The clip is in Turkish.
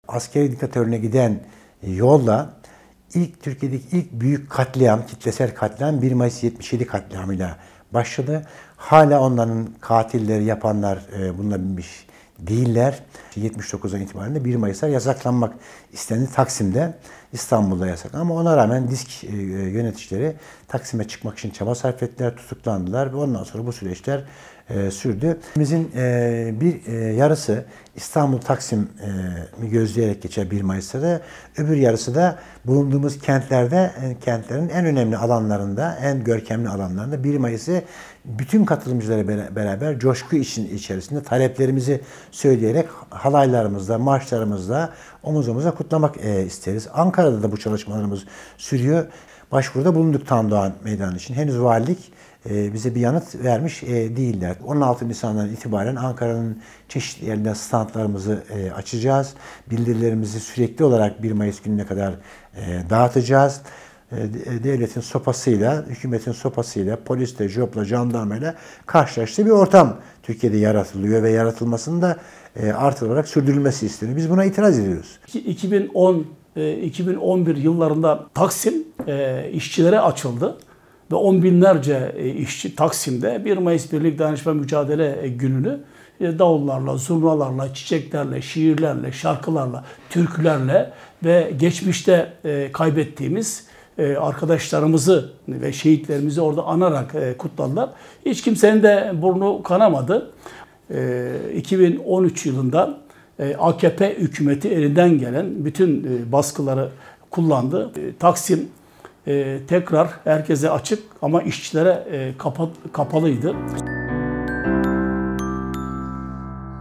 askeri diktatörlüğüne giden yolla Türkiye'deki ilk büyük katliam, kitlesel katliam 1 Mayıs 77 katliamıyla başladı. Hala onların katilleri yapanlar bununla bilmiş değiller. 79'dan itibaren de 1 Mayıs'ta yasaklanmak istendi Taksim'de, İstanbul'da yasak. Ama ona rağmen DİSK yöneticileri Taksim'e çıkmak için çaba sarf ettiler, tutuklandılar ve ondan sonra bu süreçler sürdü. Bizim bir yarısı İstanbul Taksim'i gözleyerek geçer 1 Mayıs'ta da, öbür yarısı da bulunduğumuz kentlerin en önemli alanlarında, en görkemli alanlarında 1 Mayıs'ı bütün katılımcılara beraber coşku içerisinde taleplerimizi söyleyerek halaylarımızla, marşlarımızla omuz omuza kutlamak isteriz. Ankara'da da bu çalışmalarımız sürüyor. Başvuruda bulunduk Tandoğan Meydanı için. Henüz valilik bize bir yanıt vermiş değiller. 16 Nisan'dan itibaren Ankara'nın çeşitli yerlerinde standlarımızı açacağız. Bildirilerimizi sürekli olarak 1 Mayıs gününe kadar dağıtacağız. Devletin sopasıyla, hükümetin sopasıyla, polisle, JOP'la, jandarmayla karşılaştığı bir ortam Türkiye'de yaratılıyor ve yaratılmasının da artılarak sürdürülmesi isteniyor. Biz buna itiraz ediyoruz. 2011 yıllarında Taksim işçilere açıldı ve on binlerce işçi Taksim'de 1 Mayıs Birlik Dayanışma Mücadele Günü'nü davullarla, zurnalarla, çiçeklerle, şiirlerle, şarkılarla, türkülerle ve geçmişte kaybettiğimiz arkadaşlarımızı ve şehitlerimizi orada anarak kutladılar. Hiç kimsenin de burnu kanamadı. 2013 yılında AKP hükümeti elinden gelen bütün baskıları kullandı. Taksim tekrar herkese açık ama işçilere kapalıydı.